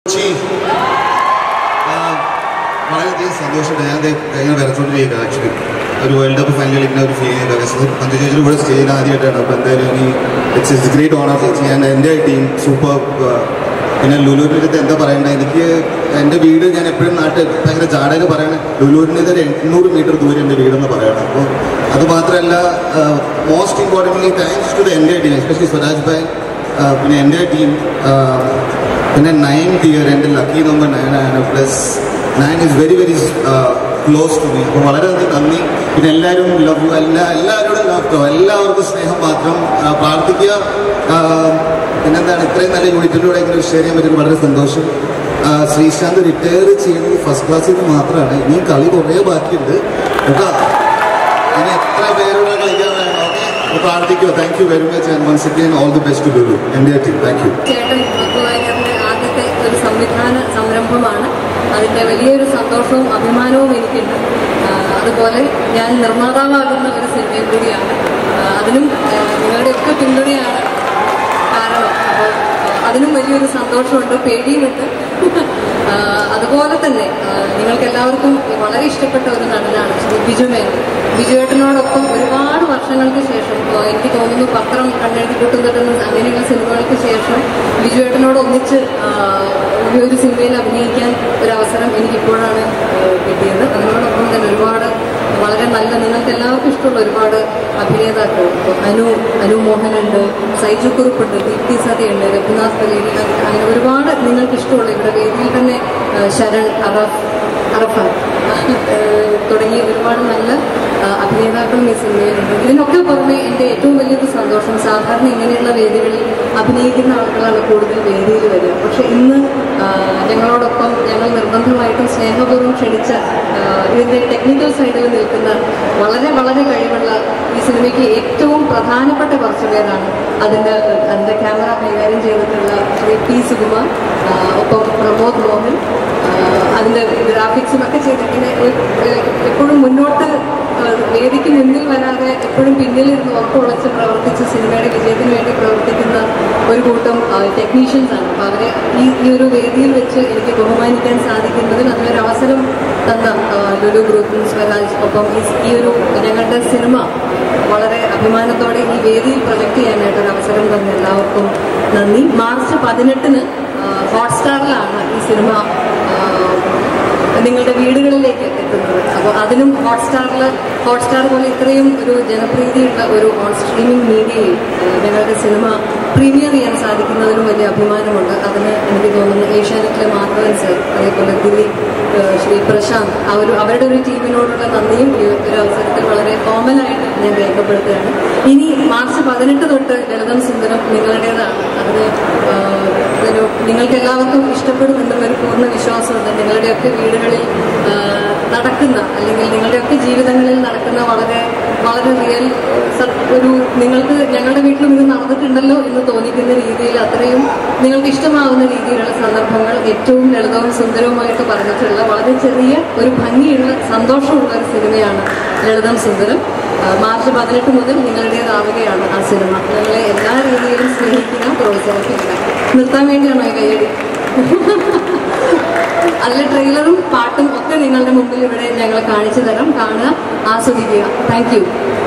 വളരെയധികം സന്തോഷമുണ്ട്. ഞാൻ കഴിഞ്ഞ വരച്ചോണ്ടിരിക്കുക ആക്ച്വലി ഒരു വേൾഡ് കപ്പ് ഫൈനൽ കളിക്കുന്ന ഒരു ഫീൽ ചെയ്ത പഞ്ചു ചേച്ചിയുടെ കൂടെ സ്റ്റേജിൽ ആദ്യമായിട്ടാണ്. അപ്പോൾ എന്തായാലും ഇറ്റ്സ് ഗ്രേറ്റ് ഓണർ ചേച്ചി. ഞാൻ എൻ്റെ ടീം സൂപ്പർ. പിന്നെ ലുലുവിൻ്റെ അടുത്ത് എന്താ പറയണ്ടത്, എനിക്ക് എൻ്റെ വീട് ഞാൻ എപ്പോഴും നാട്ടിൽ ഭയങ്കര ജാടയിൽ പറയണേ, ലുലുവിൻ്റെ ഒരു 800 മീറ്റർ ദൂരം എൻ്റെ വീടെന്ന് പറയണം. അപ്പോൾ അത് മാത്രമല്ല, most importantly thanks to the എൻ്റെ ടീം, എസ്പെഷ്യലി സ്വരാജ് ഭായ്, പിന്നെ എൻ്റെ ടീം, പിന്നെ 9th year എൻ്റെ ലക്കി നമ്പർ 9 ആണ്. Plus 9 is very close to me. അപ്പോൾ വളരെയധികം നന്ദി. പിന്നെ എല്ലാവരും ലവ്, എല്ലാവരോടും ലവ്, എല്ലാവർക്കും സ്നേഹം മാത്രം. പ്രാർത്ഥിക്കുക. പിന്നെന്താണ്, ഇത്രയും നല്ല യൂണിറ്റിലൂടെ ഇങ്ങനെ ഷെയർ ചെയ്യാൻ പറ്റുന്നത് വളരെ സന്തോഷം. ശ്രീശാന്ത് റിട്ടയർ ചെയ്യുന്നത് ഫസ്റ്റ് ക്ലാസ്സിൽ നിന്ന് മാത്രമാണ്. ഇനിയും കളി കുറേ ബാക്കിയുണ്ട് കേട്ടോ. ഇനി എത്ര പേരോട് കളിക്കാൻ വേണം. ഓക്കെ, പ്രാർത്ഥിക്കുക. Thank you very much and once again all the best to Lulu എൻ്റെ ടീം. Thank you. ആദ്യത്തെ ഒരു സംവിധാന സംരംഭമാണ്. അതിൻ്റെ വലിയൊരു സന്തോഷവും അഭിമാനവും എനിക്കുണ്ട്. അതുപോലെ ഞാൻ നിർമ്മാതാവാകുന്ന ഒരു സിനിമയും കൂടിയാണ്. അതിനും നിങ്ങളുടെയൊക്കെ പിന്തുണയാണ് കാരണം. അപ്പോൾ അതിനും വലിയൊരു സന്തോഷമുണ്ട്, പേടിയുമുണ്ട്. അതുപോലെ തന്നെ നിങ്ങൾക്ക് എല്ലാവർക്കും വളരെ ഇഷ്ടപ്പെട്ട ഒരു നടനാണ് ശ്രീ ബിജു മേനോൻ. ബിജുവേട്ടനോടൊപ്പം ഒരുപാട് വർഷങ്ങൾക്ക് ശേഷം, എനിക്ക് തോന്നുന്നു പത്രം കണ്ണെഴുതി കൂട്ടുന്നതെന്ന് അങ്ങനെയുള്ള സിനിമകൾക്ക് ശേഷം ബിജുവേട്ടനോട് ഒന്നിച്ച് ഒരു സിനിമയിൽ അഭിനയിക്കാൻ ഒരു അവസരം എനിക്കിപ്പോഴാണ് കിട്ടിയത്. അതിനോടൊപ്പം തന്നെ ഒരുപാട് വളരെ നല്ല, നിങ്ങൾക്ക് എല്ലാവർക്കും ഇഷ്ടമുള്ള ഒരുപാട് അഭിനേതാക്കൾ, അനു മോഹനുണ്ട്, സൈജു കുറുപ്പുണ്ട്, ദീപ്തി സതിയുണ്ട്, രഘുനാഥ് പലേരി, അങ്ങനെ ഒരുപാട് നിങ്ങൾക്ക് ഇഷ്ടമുള്ള ഇവിടെ വേദിയിൽ തന്നെ ശരൺ, അറഫാൻ തുടങ്ങിയ ഒരുപാട് നല്ല അഭിനേതാക്കളും ഈ സിനിമയിലുണ്ട്. ഇതിനൊക്കെ പുറമെ എൻ്റെ ഏറ്റവും വലിയൊരു സന്തോഷം, സാധാരണ ഇങ്ങനെയുള്ള വേദികളിൽ അഭിനയിക്കുന്ന ആളുകളാണ് കൂടുതൽ വേദിയിൽ വരിക. പക്ഷെ ഇന്ന് ഞങ്ങളോടൊപ്പം ഞങ്ങൾ നിർബന്ധമായിട്ടും സ്നേഹപൂർവ്വം ക്ഷണിച്ച ഇതിൻ്റെ ടെക്നിക്കൽ സൈഡിൽ നിൽക്കുന്ന വളരെ കഴിവുള്ള ഈ സിനിമയ്ക്ക് ഏറ്റവും പ്രധാനപ്പെട്ട കുറച്ച് പേരാണ്. അതിൻ്റെ ക്യാമറ കൈകാര്യം ചെയ്തിട്ടുള്ള ശ്രീ പി സുകുമാർ, ഒപ്പം പ്രമോദ് മോഹൻ, അതിൻ്റെ ഗ്രാഫിക്സും ഒക്കെ ചെയ്തിങ്ങനെ എപ്പോഴും മുന്നോട്ട് വേദിക്ക് മുന്നിൽ വരാതെ എപ്പോഴും പിന്നിലിരുന്ന് ഉറപ്പുളച്ച് പ്രവർത്തിച്ച് സിനിമയുടെ വിജയത്തിന് വേണ്ടി പ്രവർത്തിക്കുന്ന ഒരു കൂട്ടം ടെക്നീഷ്യൻസ് ആണ്. അപ്പോൾ അവരെ ഈ ഒരു വേദിയിൽ വെച്ച് എനിക്ക് ബഹുമാനിക്കാൻ സാധിക്കുന്നതിൽ അതിനൊരു അവസരം തന്ന ലുലു ഗ്രൂപ്പിനും സ്വരാജ്, ഒപ്പം ഈ ഒരു ഞങ്ങളുടെ സിനിമ വളരെ അഭിമാനത്തോടെ ഈ വേദിയിൽ പ്രൊജക്ട് ചെയ്യാനായിട്ടൊരു അവസരം തന്ന എല്ലാവർക്കും നന്ദി. മാർച്ച് 18 ഹോട്ട്സ്റ്റാറിലാണ് ഈ സിനിമ നിങ്ങളുടെ വീടുകളിലേക്ക് എത്തുന്നത്. അപ്പോൾ അതിനും ഹോട്ട്സ്റ്റാർ പോലെ ഇത്രയും ഒരു ജനപ്രീതിയുള്ള ഒരു ഓൺ സ്ട്രീമിംഗ് മീഡിയയിൽ ഞങ്ങളുടെ സിനിമ പ്രീമിയർ ചെയ്യാൻ സാധിക്കുന്നതിനും വലിയ അഭിമാനമുണ്ട്. അതിന് എനിക്ക് തോന്നുന്നു ഏഷ്യാനെറ്റിലെ മാധവൻ സർ, അതേപോലെ ദിലീപ്, ശ്രീ പ്രശാന്ത്, അവരുടെ ഒരു ടീമിനോടുള്ള നന്ദിയും ഈ ഒരു അവസരത്തിൽ വളരെ കോമനായിട്ട് ഞാൻ രേഖപ്പെടുത്തുകയാണ്. ഇനി മാർച്ച് 18 തൊട്ട് ലളിതം സുന്ദരം നിങ്ങളുടേതാണ്. അതിന് നിങ്ങൾക്ക് എല്ലാവർക്കും ഇഷ്ടപ്പെടുമെന്നുള്ളൊരു പൂർണ്ണ വിശ്വാസമുണ്ട്. നിങ്ങളുടെയൊക്കെ വീടുകളിൽ നടക്കുന്ന, അല്ലെങ്കിൽ നിങ്ങളുടെയൊക്കെ ജീവിതങ്ങളിൽ നടക്കുന്ന വളരെ റിയൽ നിങ്ങൾക്ക് ഞങ്ങളുടെ വീട്ടിലും ഇത് നടന്നിട്ടുണ്ടല്ലോ എന്ന് തോന്നിക്കുന്ന രീതിയിൽ, അത്രയും നിങ്ങൾക്ക് ഇഷ്ടമാവുന്ന രീതിയിലുള്ള സന്ദർഭങ്ങൾ ഏറ്റവും ലളിതവും സുന്ദരവുമായിട്ട് പറഞ്ഞിട്ടുള്ള വളരെ ചെറിയ ഒരു ഭംഗിയുള്ള സന്തോഷമുള്ള ഒരു സിനിമയാണ് ലളിതം സുന്ദരം. മാർച്ച് 18 മുതൽ നിങ്ങളുടേതാവുകയാണ് ആ സിനിമ. നിങ്ങളെ എല്ലാ രീതിയിലും സ്നേഹിക്കുക, പ്രോത്സാഹിപ്പിക്കുക. നിർത്താൻ വേണ്ടിയാണോ ഈ കയ്യടി? അതിലെ ട്രെയിലറും പാട്ടും ഒക്കെ നിങ്ങളുടെ മുമ്പിൽ ഇവിടെ ഞങ്ങൾ കാണിച്ചു തരാം. കാണുക, ആസ്വദിക്കുക. Thank U.